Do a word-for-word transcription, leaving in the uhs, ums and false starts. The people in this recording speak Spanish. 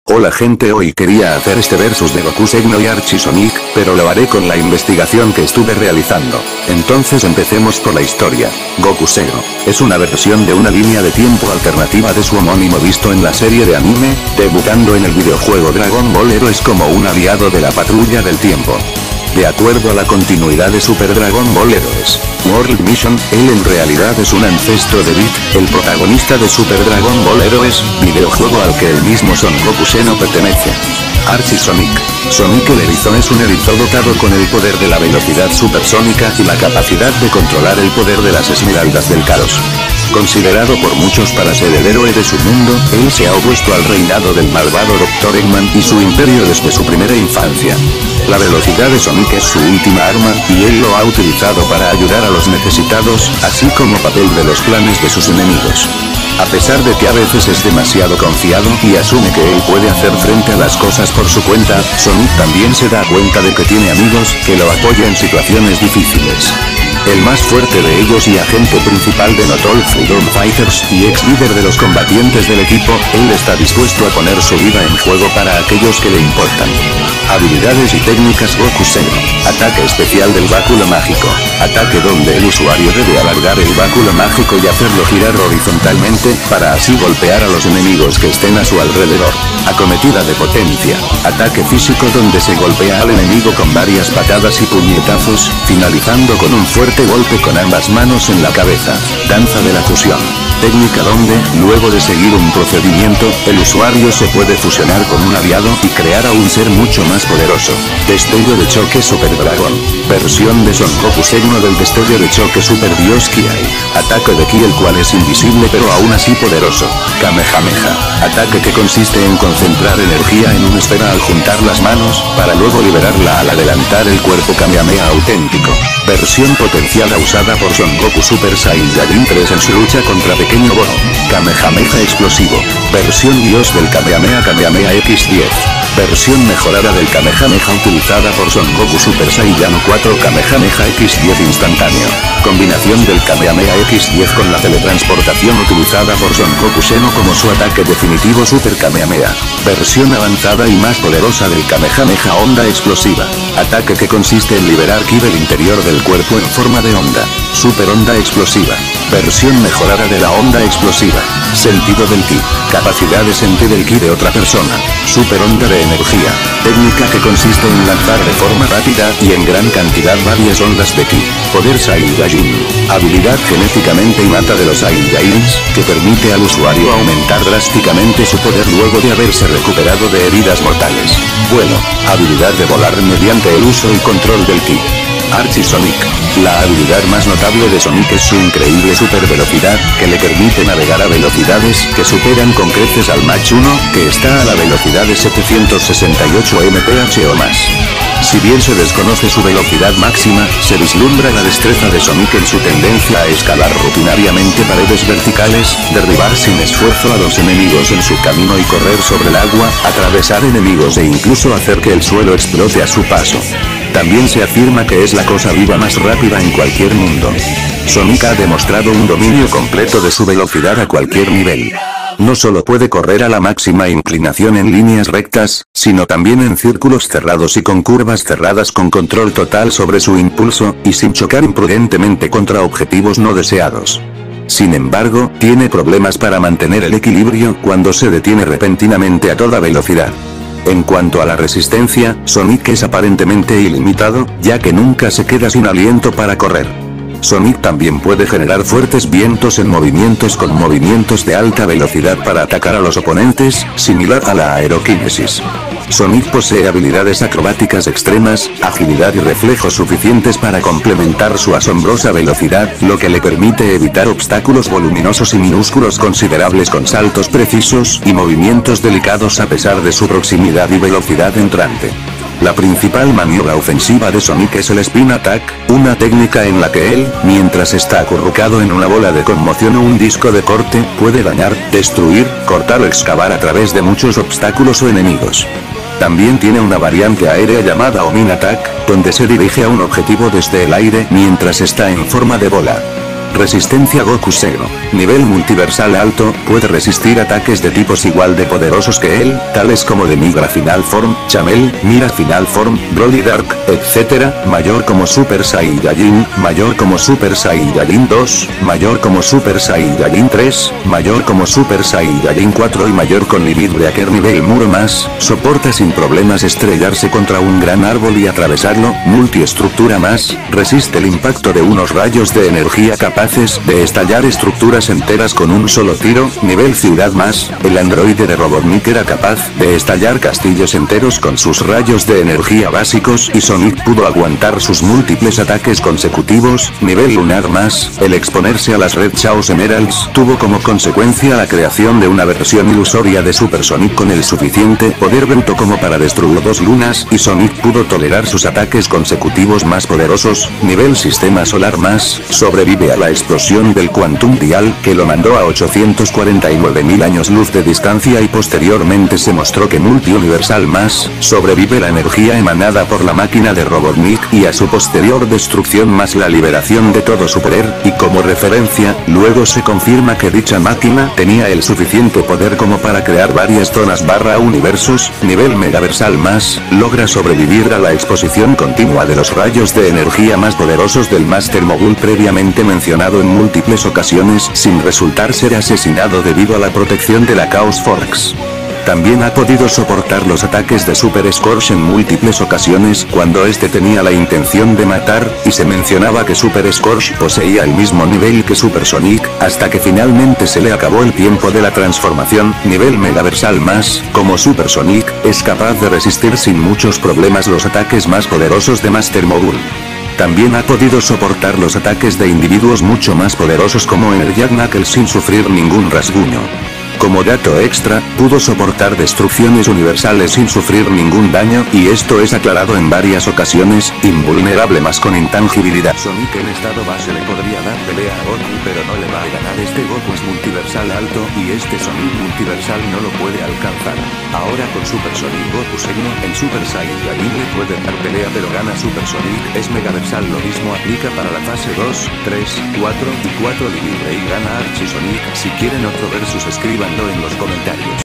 Hola gente, hoy quería hacer este versus de Goku Xeno y Archie Sonic, pero lo haré con la investigación que estuve realizando. Entonces empecemos por la historia. Goku Xeno es una versión de una línea de tiempo alternativa de su homónimo visto en la serie de anime, debutando en el videojuego Dragon Ball Heroes como un aliado de la Patrulla del Tiempo. De acuerdo a la continuidad de Super Dragon Ball Heroes World Mission, él en realidad es un ancestro de Beat, el protagonista de Super Dragon Ball Heroes, videojuego al que el mismo Son Goku Xeno pertenece. Archie Sonic. Sonic el Erizón es un erizo dotado con el poder de la velocidad supersónica y la capacidad de controlar el poder de las esmeraldas del caos. Considerado por muchos para ser el héroe de su mundo, él se ha opuesto al reinado del malvado doctor Eggman y su imperio desde su primera infancia. La velocidad de Sonic es su última arma, y él lo ha utilizado para ayudar a los necesitados, así como papel de los planes de sus enemigos. A pesar de que a veces es demasiado confiado y asume que él puede hacer frente a las cosas por su cuenta, Sonic también se da cuenta de que tiene amigos que lo apoyan en situaciones difíciles. El más fuerte de ellos y agente principal de Not All Freedom Fighters y ex líder de los combatientes del equipo, él está dispuesto a poner su vida en juego para aquellos que le importan. Habilidades y técnicas Goku Xeno. Ataque especial del báculo mágico. Ataque donde el usuario debe alargar el báculo mágico y hacerlo girar horizontalmente, para así golpear a los enemigos que estén a su alrededor. Acometida de potencia. Ataque físico donde se golpea al enemigo con varias patadas y puñetazos, finalizando con un fuerte golpe con ambas manos en la cabeza. Danza de la fusión. Técnica donde, luego de seguir un procedimiento, el usuario se puede fusionar con un aliado y crear a un ser mucho más poderoso. Destello de choque Super Dragon. Versión de Son Goku Xeno del destello de choque Super Dios Ki. Ataque de Ki el cual es invisible pero aún así poderoso. Kamehameha. Ataque que consiste en concentrar energía en una esfera al juntar las manos, para luego liberarla al adelantar el cuerpo. Kamehameha auténtico. Versión potenciada usada por Son Goku Super Saiyajin tres en su lucha contra Pequeño Goro. Kamehameha explosivo. Versión Dios del Kamehameha Kamehameha equis diez. Versión mejorada del Kamehameha utilizada por Son Goku Super Saiyan cuatro Kamehameha equis diez instantáneo. Combinación del Kamehameha equis diez con la teletransportación utilizada por Son Goku Xeno como su ataque definitivo Super Kamehameha. Versión avanzada y más poderosa del Kamehameha onda explosiva. Ataque que consiste en liberar Ki del interior del cuerpo en forma de onda. Super onda explosiva. Versión mejorada de la onda explosiva. Sentido del Ki. Capacidad de sentir el Ki de otra persona. Super onda de energía. Técnica que consiste en lanzar de forma rápida y en gran cantidad varias ondas de Ki. Poder Saiyajin. Habilidad genéticamente innata de los Saiyajins, que permite al usuario aumentar drásticamente su poder luego de haberse recuperado de heridas mortales. Vuelo. Habilidad de volar mediante el uso y control del Ki. Archie Sonic. La habilidad más notable de Sonic es su increíble super velocidad, que le permite navegar a velocidades que superan con creces al Mach uno, que está a la velocidad de setecientos sesenta y ocho millas por hora o más. Si bien se desconoce su velocidad máxima, se vislumbra la destreza de Sonic en su tendencia a escalar rutinariamente paredes verticales, derribar sin esfuerzo a los enemigos en su camino y correr sobre el agua, atravesar enemigos e incluso hacer que el suelo explote a su paso. También se afirma que es la cosa viva más rápida en cualquier mundo. Sonic ha demostrado un dominio completo de su velocidad a cualquier nivel. No solo puede correr a la máxima inclinación en líneas rectas, sino también en círculos cerrados y con curvas cerradas con control total sobre su impulso, y sin chocar imprudentemente contra objetivos no deseados. Sin embargo, tiene problemas para mantener el equilibrio cuando se detiene repentinamente a toda velocidad. En cuanto a la resistencia, Sonic es aparentemente ilimitado, ya que nunca se queda sin aliento para correr. Sonic también puede generar fuertes vientos en movimientos con movimientos de alta velocidad para atacar a los oponentes, similar a la aeroquinesis. Sonic posee habilidades acrobáticas extremas, agilidad y reflejos suficientes para complementar su asombrosa velocidad, lo que le permite evitar obstáculos voluminosos y minúsculos considerables con saltos precisos y movimientos delicados a pesar de su proximidad y velocidad entrante. La principal maniobra ofensiva de Sonic es el Spin Attack, una técnica en la que él, mientras está acurrucado en una bola de conmoción o un disco de corte, puede dañar, destruir, cortar o excavar a través de muchos obstáculos o enemigos. También tiene una variante aérea llamada Omin Attack, donde se dirige a un objetivo desde el aire mientras está en forma de bola. Resistencia Goku Zero. Nivel multiversal alto, puede resistir ataques de tipos igual de poderosos que él, tales como de Migra Final Form, Chamel, Mira Final Form, Broly Dark, etcétera, mayor como Super Saiyajin, mayor como Super Saiyajin dos, mayor como Super Saiyajin tres, mayor como Super Saiyajin cuatro y mayor con Limit Breaker nivel muro más, soporta sin problemas estrellarse contra un gran árbol y atravesarlo, multiestructura más, resiste el impacto de unos rayos de energía capaces de estallar estructuras enteras con un solo tiro, nivel ciudad más, el androide de Robotnik era capaz de estallar castillos enteros con sus rayos de energía básicos y Sonic pudo aguantar sus múltiples ataques consecutivos, nivel lunar más, el exponerse a las Red Chaos Emeralds tuvo como consecuencia la creación de una versión ilusoria de Super Sonic con el suficiente poder bruto como para destruir dos lunas y Sonic pudo tolerar sus ataques consecutivos más poderosos, nivel sistema solar más, sobrevive a la explosión del Quantum Dial que lo mandó a ochocientos cuarenta y nueve mil años luz de distancia y posteriormente se mostró que multiuniversal más, sobrevive la energía emanada por la máquina de Robotnik y a su posterior destrucción más la liberación de todo su poder, y como referencia, luego se confirma que dicha máquina tenía el suficiente poder como para crear varias zonas barra universos, nivel megaversal más, logra sobrevivir a la exposición continua de los rayos de energía más poderosos del Master Mogul previamente mencionado en múltiples ocasiones sin resultar ser asesinado debido a la protección de la Chaos Force. También ha podido soportar los ataques de Super Scorch en múltiples ocasiones cuando este tenía la intención de matar, y se mencionaba que Super Scorch poseía el mismo nivel que Super Sonic, hasta que finalmente se le acabó el tiempo de la transformación, nivel megaversal más, como Super Sonic, es capaz de resistir sin muchos problemas los ataques más poderosos de Master Mogul. También ha podido soportar los ataques de individuos mucho más poderosos como Energy Knuckles sin sufrir ningún rasguño. Como dato extra, pudo soportar destrucciones universales sin sufrir ningún daño, y esto es aclarado en varias ocasiones, invulnerable más con intangibilidad. Sonic en estado base le podría dar pelea a Goku pero no le va a ganar, este Goku es multiversal alto y este Sonic multiversal no lo puede alcanzar. Ahora con Super Sonic Goku Zero, en Super Saiyajin le puede dar pelea pero gana Super Sonic, es megaversal, lo mismo aplica para la fase dos, tres, cuatro y cuatro libre y gana Archie Sonic. Si quieren otro versus escriban en los comentarios.